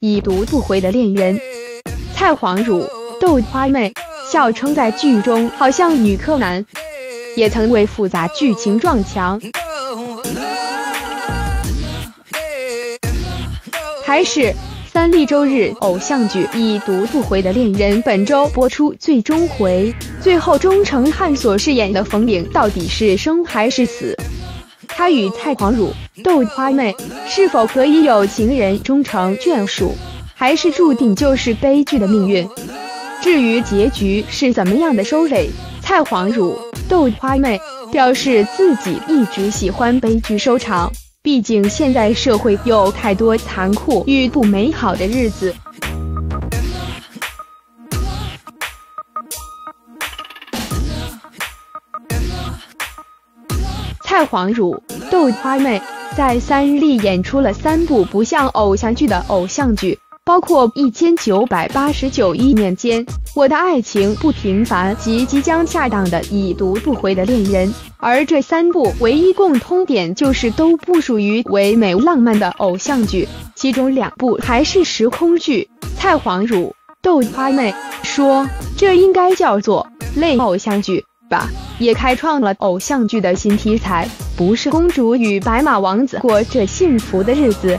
已读不回的恋人。蔡黄汝，豆花妹，笑称在剧中好像女柯南，也曾为复杂剧情撞墙。还是3立周日偶像剧《已读不回的恋人》本周播出最终回，最后钟成汉所饰演的冯颖到底是生还是死？他与蔡黄汝、豆花妹是否可以有情人终成眷属，还是注定就是悲剧的命运？至于结局是怎么样的收尾，蔡黄汝、豆花妹表示自己一直喜欢悲剧收场，毕竟现在社会有太多残酷与不美好的日子。蔡黄汝、豆花妹在3立演出了3部不像偶像剧的偶像剧，包括1989亿年间、我的爱情不平凡及即将下档的已读不回的恋人。而这3部唯一共通点就是都不属于唯美浪漫的偶像剧，其中2部还是时空剧。蔡黄汝、豆花妹说，这应该叫做类偶像剧吧，也开创了偶像剧的新题材，不是公主与白马王子过着幸福的日子。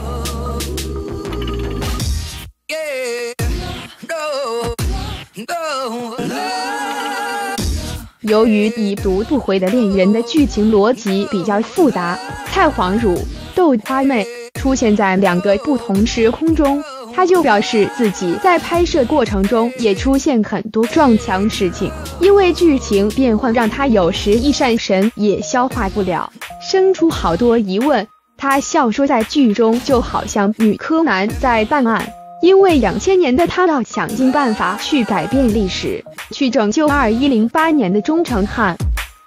由于已读不回的恋人的剧情逻辑比较复杂，蔡黄汝、豆花妹出现在2个不同时空中，他就表示自己在拍摄过程中也出现很多撞墙事情，因为剧情变换让他有时一闪神也消化不了，生出好多疑问。他笑说在剧中就好像女柯南在办案，因为2000年的他要想尽办法去改变历史，去拯救2108年的钟成汉。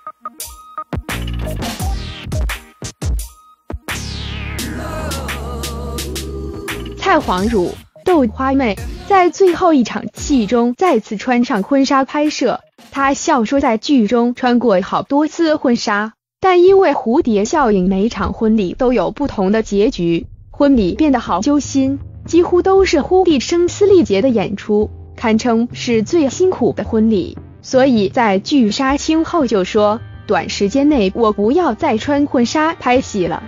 蔡黄汝、豆花妹在最后一场戏中再次穿上婚纱拍摄，他笑说在剧中穿过好多次婚纱，但因为蝴蝶效应，每场婚礼都有不同的结局，婚礼变得好揪心，几乎都是忽必声嘶力竭的演出，堪称是最辛苦的婚礼。所以在剧杀青后就说，短时间内我不要再穿婚纱拍戏了。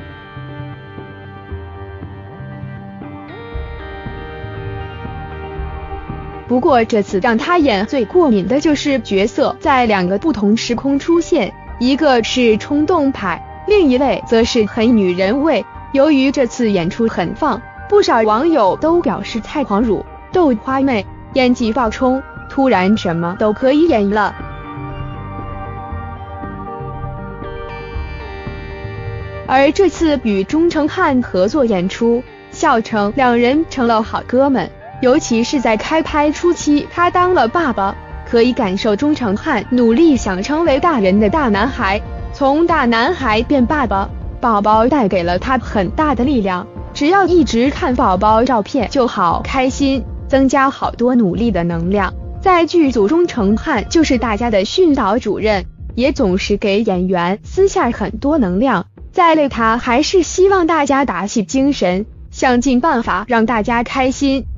不过这次让他演最过敏的就是角色在2个不同时空出现，一个是冲动派，另一位则是很女人味。由于这次演出很放，不少网友都表示蔡黄汝、豆花妹演技爆冲，突然什么都可以演了。而这次与钟成汉合作演出，笑称2人成了好哥们，尤其是在开拍初期，他当了爸爸，可以感受钟成汉努力想成为大人的大男孩，从大男孩变爸爸，宝宝带给了他很大的力量，只要一直看宝宝照片就好开心，增加好多努力的能量。在剧组中，钟成汉就是大家的训导主任，也总是给演员私下很多能量，再累他还是希望大家打起精神，想尽办法让大家开心。